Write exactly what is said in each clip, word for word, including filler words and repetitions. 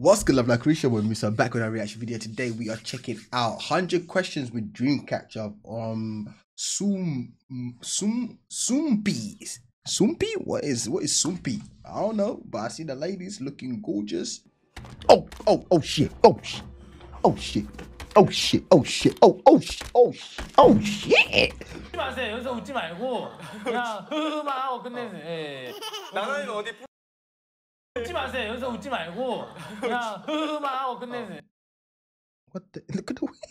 What's good, love like Risha with me? So I'm back with a reaction video. Today we are checking out one hundred questions with Dreamcatcher. Um, Soom, Soom, Soompi. Soompi? What is what is Soompi? I don't know, but I see the ladies looking gorgeous. Oh, oh, oh shit! Oh shit! Oh shit! Oh shit! Oh shit! Oh, oh shit! Oh shit! Oh shit! 웃지 마세요. 여기서 웃지 말고 그냥 흐흐만 하고 끝내세요. 예. 나는 어디 웃지 마세요. 여기서 웃지 말고 그냥 흐흐만 하고 끝내세요. What the? Look at the way.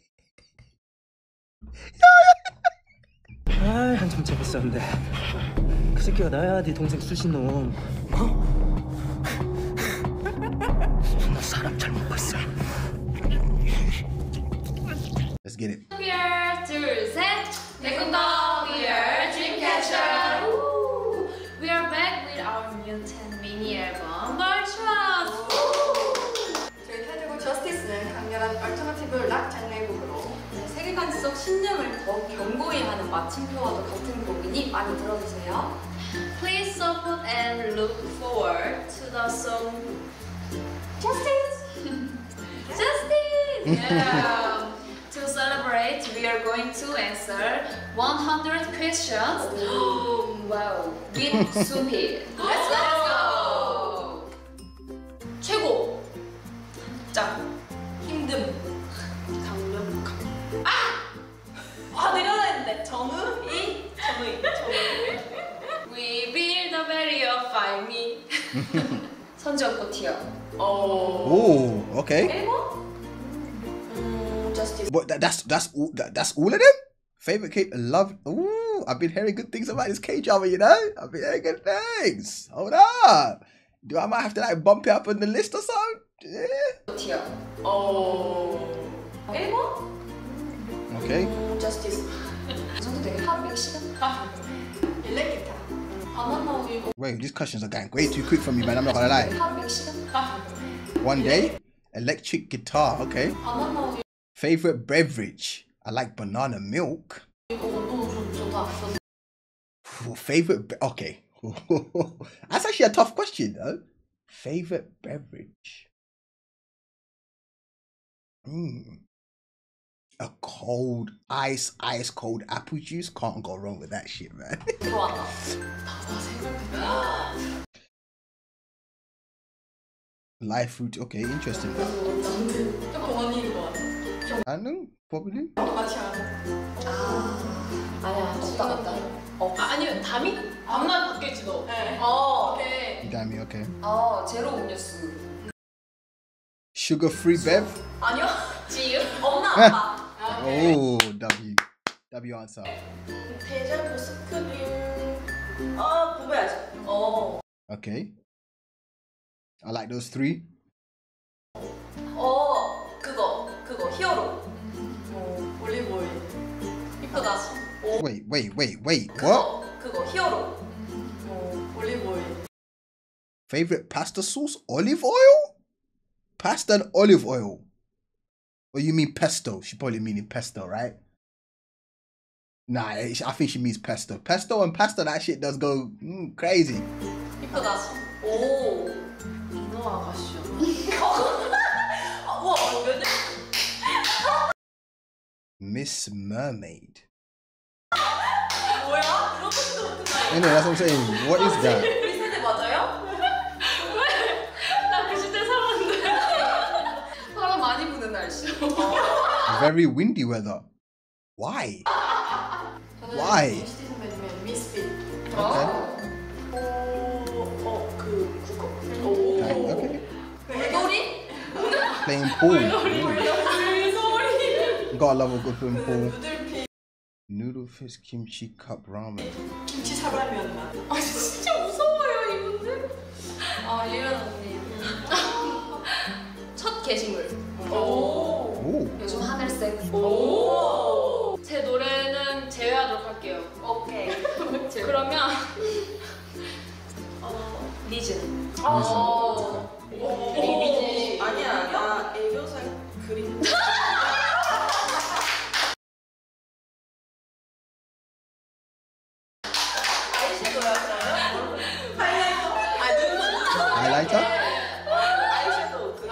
아, 한참 재밌었는데 그 새끼가 나야, 네 동생 수신놈. 어? 나 사람 잘못 봤어. Let's get it. Here, 둘, 셋. 내꿈도 we are Dreamcatcher. Woo! We are back with our new ten mini album, Voltron. 저희 타이틀곡 저스티스는 강렬한 얼터너티브 락 장르의 곡으로 세계관 속 신념을 더 견고히 하는 마침표와도 같은 곡이니 많이 들어주세요. Please support and look forward to the song Justice. Justice. Yeah. To celebrate, we are going to answer one hundred questions. Wow. With Soompi. Let's go. 최고. 짱. 힘듦. 강력함. 아! 아, 내려놔야 했는데. 정의? 정의. 정의. We build a barrier, find me. 선전 티어. Oh, okay. 일본? 음, Justice. But that, that's that's all that, that's all of them. Favorite K love. Ooh, I've been hearing good things about this K drama. You know, I've been hearing good things. Hold up. Do I might have to like bump it up on the list or something? Yeah. 티어. 어. 일본? Okay. 음, Justice. 이 정도 되게 하루 몇 시간? 일렉기타. 바나나 우유. Wait, these questions are going way too quick for me, man. I'm not gonna lie. 하루 몇 시간? One day, electric guitar. Okay. 바나나 우유. Favorite beverage. I like banana milk. 이거 너무 좋다. Ooh, favorite. Be okay. That's actually a tough question, though. Favorite beverage. Hmm. A cold, ice, ice cold apple juice. Can't go wrong with that shit, man. 좋아한다. 바다 생각해. Live fruit. Okay, interesting. 조금 원인인 것 같아. I know, probably. 같이 하는. 아, 아니야, 없다, 없다. 어, 아, 아니면 담이? 밤낮 바뀌었지, 너. 네. 어, 오케이. Damn me, okay. 어, 제로 음료수. Sugar-free bev. 아니요. 지유? 엄마 아빠. 아, 오케이. Oh, W. W answer. 대전 보스크림. 어, 구분해야지. 어. Okay. I like those three. 어, 그거. 그거. 히어로. 어, 올리브 오일. 이쁘다. 오. Wait, wait, wait, wait. What? 그거. 그거. 히어로. 어, 올리브 오일. Favorite pasta sauce? Olive oil? Pasta and olive oil. Or you mean pesto? She probably meaning pesto, right? Nah, I think she means pesto. Pesto and pasta, that shit does go mm, crazy. 이쁘다. 오. 이노아 가시오. 우와, 몇 년? Miss Mermaid. 뭐야? 이런 것도 못했나? Anyway, that's what I'm saying. What is that? 우리 세대 맞아요? 나 그 시대 살았는데. 바람 많이 부는 날씨. Very windy weather. Why? Why? 시티즌맨이면 미스핏. Okay. 오, 어, 그 국어. Okay. okay. 물놀이? Playing pool. Ooh. 물놀이. Gotta love a good swimming pool. 누들피 Noodle fish kimchi cup ramen. 김치 사발면 맛. 아, 진짜 무서워요, 이분들. 아, 리은 언니. 첫 게시물. 오. Ooh. 요즘 하늘색. 오. 제 노래는 제외하도록 할게요. 오케이. 그러면 어, 리즌. 어. Okay. 오. 아니야, 나 애교살 그림. 아이섀도야, 그러면? 하이라이터. 아, 눈. Highlighter? 아이섀도우 그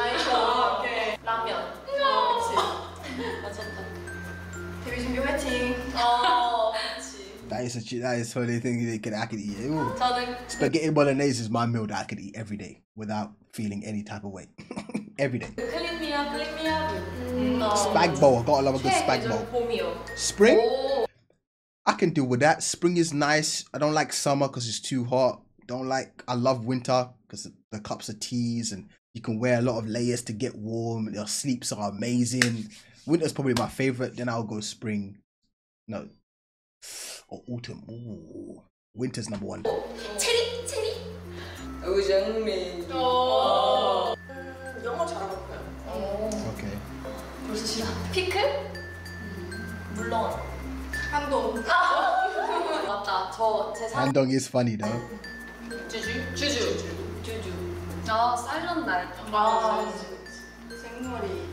is a that is funny thing they can I can eat. Ooh. 저는 Spaghetti bolognese is my meal that I could eat every day without feeling any type of way. Every day. 클린미야 클린미야. 음, 어. Spag bowl. I gotta love a good spag bowl. 최애는 봄이요. Spring? 오. I can deal with that. Spring is nice. I don't like summer because it's too hot. Don't like. I love winter because the cups of teas and you can wear a lot of layers to get warm. Your sleeps are amazing. Winter's probably my favorite. Then I'll go spring. No. Or autumn. Ooh. Winter's number one. 체리 체리. 우정민. 어. 음, 영어 잘하고요. Okay. 벌써 싫어. 피클? 음, 물론. 한동. 맞다. 저제 사. Handong is funny though. 주주. 주주. 주주. 아 사일런트 나이트. 아, 생머리.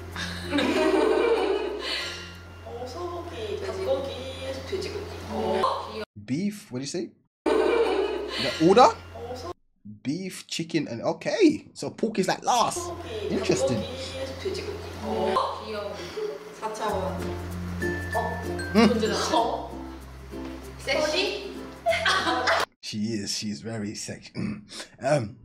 어, 소고기, 닭고기, 돼지고기. 어. Beef. What do you say? The order? Beef, chicken, and okay. So pork is like last. 소고기, Interesting. 닭고기, 돼지고기. 어. 귀여워. 사 차원. 존재 자체. 어. 섹시? She is. She is very sexy. um.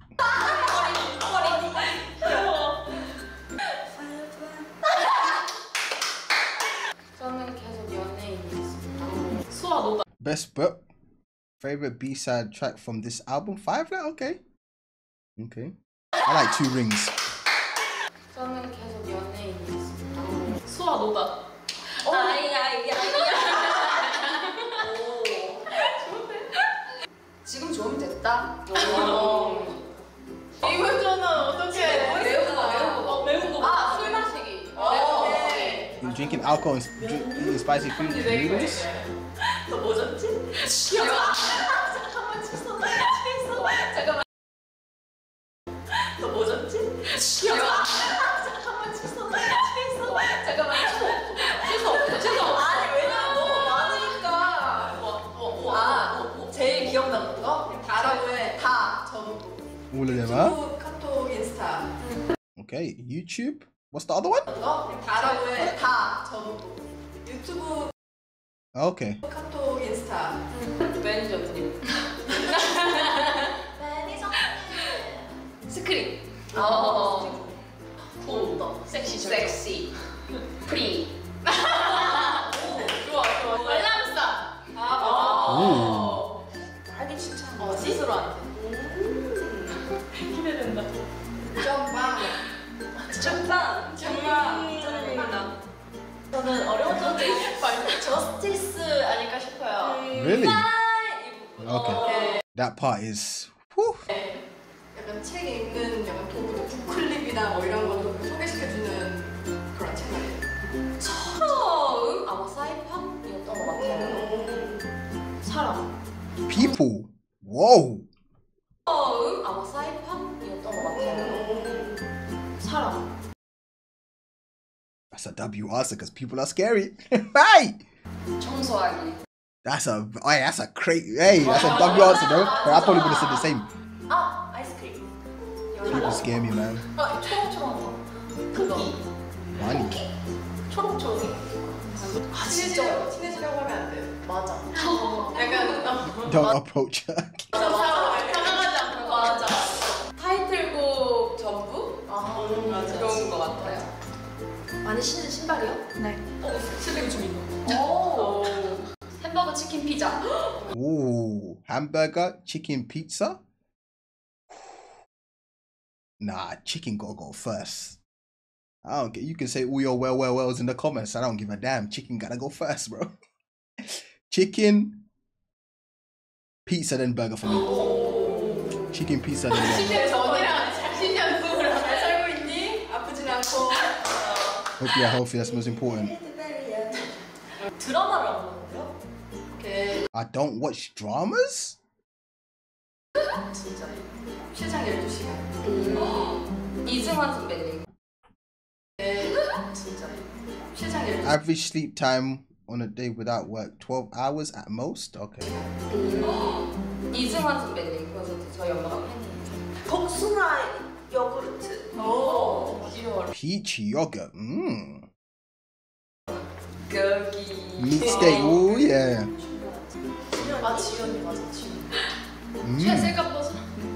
저는 계속 연예인이었습니다. 수아 노다. Best book. Favorite B-side track from this album? Five now? Okay. Okay. I like Two Rings. 저는 계속 연예인이었습니다. 수아 노다. 아이야이야. 지금 좋으면 됐다. 이번 저는 어떻게 매운 거, 매운 거. 매운 거. 아, 술 마시기. 어, 매운 네. You drinking alcohol and s- drink, eating spicy food noodles? 너 뭐졌지? 잠깐만 취소. 취소. 잠깐만. 너 뭐졌지? 잠깐만 취소. 취소. 잠깐만 취소. 취소. 아니 왜냐면 너무 많으니까. 아 제일 기억나는 거? 다라고 해. 다 전부. All of them, huh? 유튜브, 카톡, 인스타. Okay. YouTube. What's the other one? 거? 다라고 해. 다 전부. 유튜브, Okay. 카톡, 인스타. 매니저님. 매니저. 스크린. 어. 굿. 섹시. 섹시. 프리. 좋아 좋아. 알람스타. 아 Ooh. 딸기 칭찬. 어, 스스로한테. 기대된다. 점빵. 정답. 정답. 정답입니다. 저는 어려운 전제 저스티스 아닐까 싶어요. Really? 어. Okay. That part is. Whew. 약간 책 읽는 약간 도구도 북클립이나 뭐 이런 것도 소개시켜주는 그런 채널이에요. 처음 아마 사이판이었던 것 같아요. 사람. People. Whoa. 처음 아마 사이판이었던 것 같아요. 사람. That's a W answer because people are scary. Hey. 청소하기. That's a. Hey, that's a crazy. Hey, that's a W answer, though. But I probably would have said the same. 아 아이스크림. People scare me, man. 아 초록초록 거. 토끼. Money. 초록초록이. 아 진짜. 친해지려고, 친해지려고 하면 안 돼요. 맞아. 약간 어, Don't approach her. 다가가지 않고 맞아. 타이틀곡 전부? 아 맞아. 그런 것 같아요. 많이 신는 신발이요? 네. 어 슬리브 좀 있는. 오. 햄버거 치킨 피자. Ooh, hamburger, chicken pizza. Nah, chicken gotta go first. I don't get. You can say all your well, well, wells in the comments. I don't give a damn. Chicken gotta go first, bro. Chicken, pizza, then burger for me. Chicken pizza, then burger. 그래서 언니랑 신년 누구랑 잘 살고 있니? 아프진 않고. Hope you're healthy. That's most important. 드라마를 안 보는데요? 이렇게 I don't watch dramas. 진짜. 시장 열두 시간. 이승환 선배님. 네, 진짜. 시장 열두 시간. Average sleep time on a day without work, twelve hours at most. Okay. 이승환 선배님. 그래서 저희 엄마가 팬이에요. 복숭아 요구르트. 오. 귀여워. Peach yogurt. Mmm. 여기. Meat steak. Ooh, yeah. 신년 아 지연이 맞아 지연. Mm. 쟤 셀카 버전.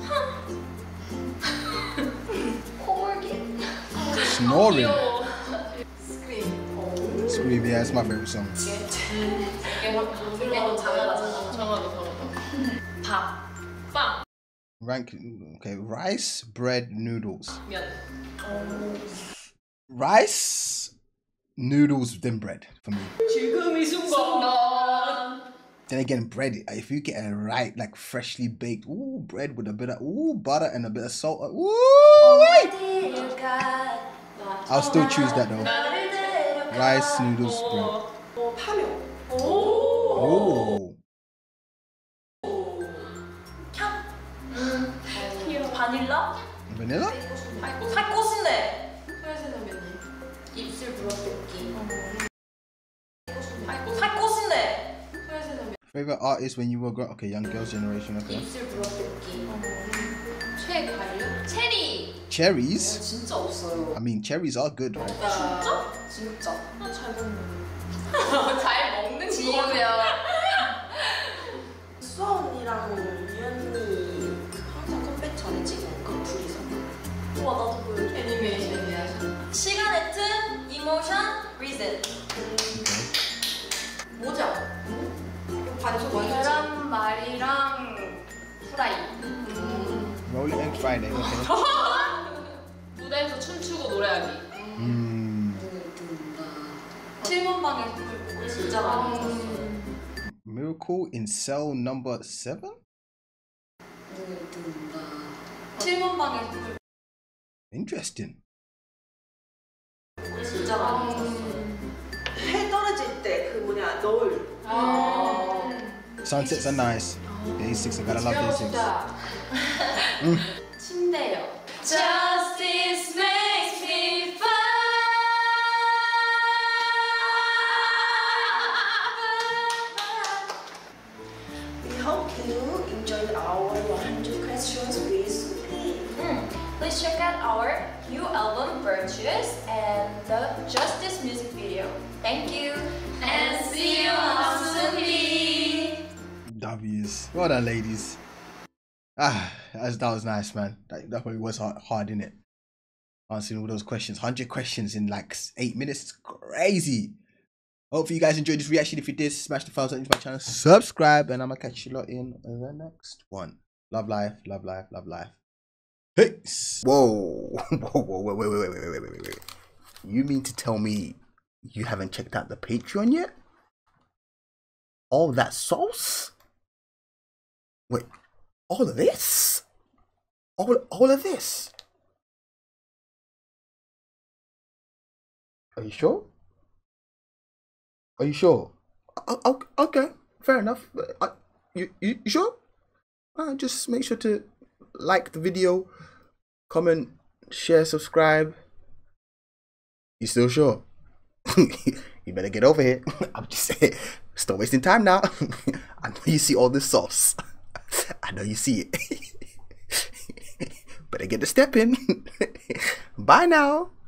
코골기. Snoring. 귀여워. 스크린. 오. Scream, yeah, it's my favorite song. 이게 이게 너 장어다 장어도 저거도. 밥. 빵. Rank, okay, rice, bread, noodles. 면. Rice, noodles, then bread for me. 지금 이 순간. Then again, bread, if you get it right, like freshly baked, ooh, bread with a bit of, ooh, butter and a bit of salt, ooh, I'll still choose that though. Rice, noodles, bread. 어, 파묘. Oh, 바닐라? vanilla? 아이고 살코시네. 소야새 선배님. 입술 물어뜯기. 아이고 살코시네. 소야새 선배님. Favorite artist when you were grown? Okay, young girls generation. Okay. 입술 물어뜯기. 최가요? 체리. Cherries. 진짜 없어요. I mean, cherries are good, right? 진짜? 진짜. 아, 잘 먹는. 잘 먹는 지우야. 수아 언니랑 유연이 항상 컴백 전에 찍은 거 둘이서. 우와 나도 보여줘. 애니메이션이야. 시간의 틈, 이모션, 리즌. 모자. 이거 반죽 완전. 계란말이랑 후라이. Rolling Egg Friday. Okay. 무대에서 춤추고 노래하기. Mm. 칠 번 방에 불 보고 진짜 많이 봤어. Miracle in cell number seven? 칠 번 방에 불 Interesting. 보고 진짜 많이 봤어. 해 떨어질 때 그 뭐냐 노을. Sunsets are nice. Day six, I gotta love day six. 침대요. Justice makes me We hope you enjoyed our one hundred questions with Sophie. Mm. Please check out our new album Virtuous and the Justice music video. Thank you and see you on Sophie. W's. Well done, ladies. Ah, that was, that was nice, man. That, that probably was hard, hard, innit? Answering all those questions. one hundred questions in like eight minutes. It's crazy. Hopefully you guys enjoyed this reaction. If you did, smash the thumbs up into my channel. Subscribe. And I'm going to catch you lot in the next one. Love life, love life, love life. Peace. Whoa. Whoa, whoa, whoa, wait, wait, wait, wait, wait, wait, wait. You mean to tell me you haven't checked out the Patreon yet? All that sauce? Wait, all of this? All, all of this? Are you sure? Are you sure? O- okay, fair enough. Uh, you, you, you sure? Uh, just make sure to like the video, comment, share, subscribe. You still sure? You better get over here. I'm just saying, stop wasting time now. I know you see all this sauce. I know you see it. Better get the step in. Bye now.